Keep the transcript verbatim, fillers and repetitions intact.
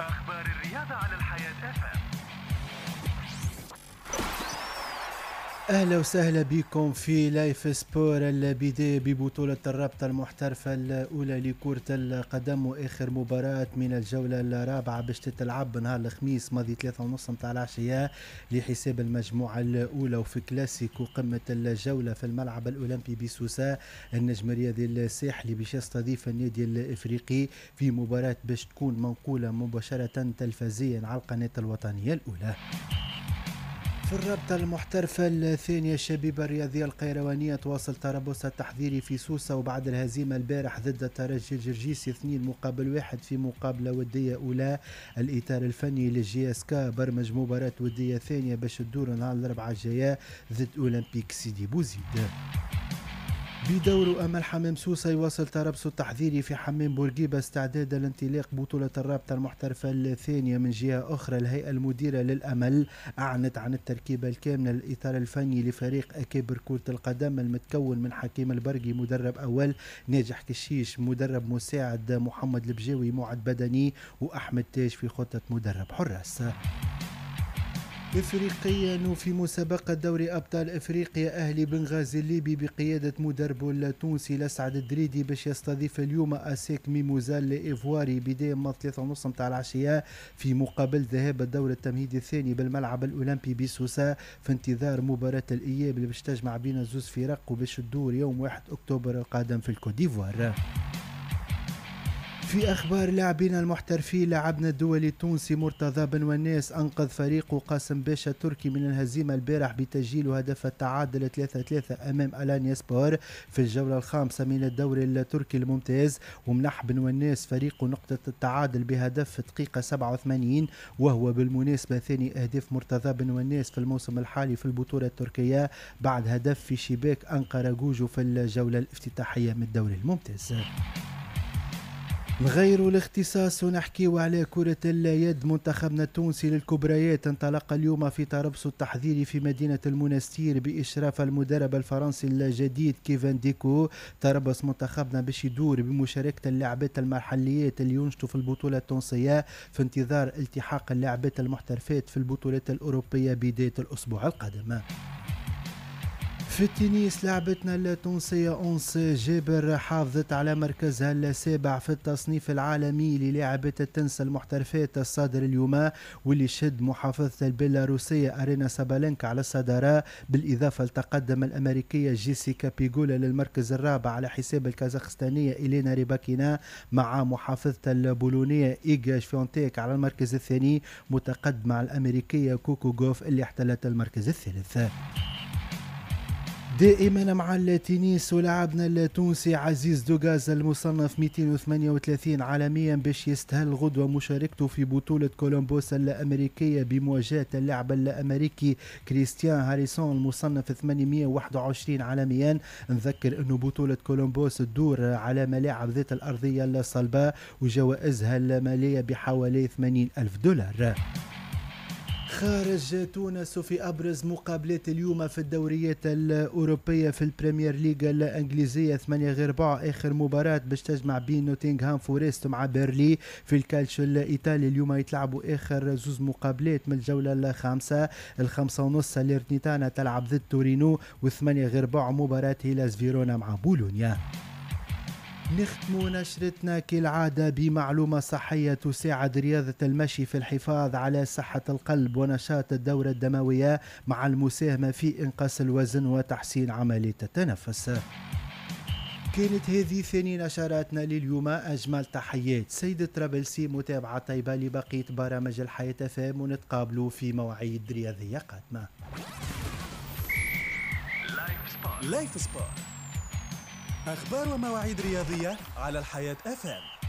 أخبار الرياضة على الحياة اف ام. أهلا وسهلا بكم في لايف سبور. البداية ببطولة الرابطة المحترفة الأولى لكرة القدم، وآخر مباراة من الجولة الرابعة باش تتلعب نهار الخميس ماضي ثلاثة ونص متاع العشية لحساب المجموعة الأولى. وفي كلاسيكو قمة الجولة في الملعب الأولمبي بسوسة، النجم الرياضي الساحلي باش يستضيف النادي الإفريقي في مباراة باش تكون منقولة مباشرة تلفزيا على القناة الوطنية الأولى. في الرابطة المحترفة الثانية، الشبيبة الرياضية القيروانية تواصل تربصها التحضيري في سوسة، وبعد الهزيمة البارح ضد الترجي الجرجيسي اثنين مقابل واحد في مقابلة ودية أولى، الإطار الفني للجي اس كا برمج مباراة ودية ثانية باش تدور نهار الأربعاء الجاية ضد أولمبيك سيدي بوزيد. بدور أمل حمام سوسة يواصل تربص التحذيري في حمام بورقيبة استعدادا لانطلاق بطولة الرابطة المحترفة الثانية. من جهة أخرى، الهيئة المديرة للأمل أعلنت عن التركيبة الكاملة للإطار الفني لفريق أكابر كرة القدم المتكون من حكيم البرقي مدرب أول، ناجح كشيش مدرب مساعد، محمد البجاوي معد بدني، وأحمد تاج في خطة مدرب حراس. افريقيا، وفي مسابقة دوري ابطال افريقيا، اهلي بنغازي الليبي بقيادة مدربه التونسي الاسعد الدريدي باش يستضيف اليوم اسيك ميموزال الايفواري بداية من ثلاثة ونص متاع العشية في مقابل ذهاب الدور التمهيدي الثاني بالملعب الاولمبي بسوسة، في انتظار مباراة الاياب اللي باش تجمع بين زوز فرق وباش تدور يوم واحد اكتوبر القادم في الكوت ديفوار. في أخبار لاعبين المحترفين، لاعبنا الدولي التونسي مرتضى بن وناس أنقذ فريقه قاسم باشا التركي من الهزيمة البارح بتسجيل هدف التعادل ثلاثة ثلاثة أمام ألانيا سبور في الجولة الخامسة من الدوري التركي الممتاز، ومنح بن وناس فريقه نقطة التعادل بهدف في دقيقة سبعة وثمانين، وهو بالمناسبة ثاني أهداف مرتضى بن وناس في الموسم الحالي في البطولة التركية بعد هدف في شباك أنقرة جوجو في الجولة الافتتاحية من الدوري الممتاز. نغيروا الاختصاص ونحكيوا على كرة اليد. منتخبنا التونسي للكبريات انطلق اليوم في تربص التحضيري في مدينة المنستير بإشراف المدرب الفرنسي الجديد كيفان ديكو. تربص منتخبنا باش يدور بمشاركة اللاعبات المحليات اللي ينشطوا في البطولة التونسية في انتظار التحاق اللاعبات المحترفات في البطولات الأوروبية بداية الأسبوع القادم. في التنس، لعبتنا التونسية أونس جابر حافظت على مركزها السابع في التصنيف العالمي للاعبات التنس المحترفات الصادر اليوم، واللي شد محافظة البيلاروسية أرينا سابالينكا على الصدارة، بالإضافة لتقدم الأمريكية جيسيكا بيغولا للمركز الرابع على حساب الكازاخستانية إلينا ريباكينا، مع محافظة البولونية إيغا شفيونتيك على المركز الثاني، متقدمة مع الأمريكية كوكو جوف اللي احتلت المركز الثالث. دائما مع التنس، ولعبنا التونسي عزيز دوغاز المصنف مئتين وثمانية وثلاثين عالميا باش يستهل غدوة مشاركته في بطولة كولومبوس الأمريكية بمواجهة اللاعب الأمريكي كريستيان هاريسون المصنف ثمانمئة وواحد وعشرين عالميا. نذكر أنه بطولة كولومبوس تدور على ملاعب ذات الأرضية الصلبة وجوائزها المالية بحوالي ثمانين ألف دولار. خارج تونس، في أبرز مقابلات اليوم في الدوريات الأوروبية في البريمير ليغ الإنجليزية، ثمانية غير ربع آخر مباراة باش تجمع بين نوتنغهام فورست مع بيرلي. في الكالتشو الإيطالي اليوم يتلعبوا آخر زوز مقابلات من الجولة الخامسة، الخمسة ونص ليرنيتانا تلعب ضد تورينو، والثمانية غير ربع مباراة هيلاس فيرونا مع بولونيا. نختم نشرتنا كالعادة بمعلومة صحية تساعد رياضة المشي في الحفاظ على صحة القلب ونشاط الدورة الدموية مع المساهمة في إنقاص الوزن وتحسين عملية التنفس. كانت هذه ثاني نشراتنا لليوم. أجمل تحيات سيد ترابلسي، متابعة طيبة لبقية برامج الحياة فام، ونتقابلوا في مواعيد رياضية قادمة. لايف سبور، أخبار ومواعيد رياضية على الحياة اف ام.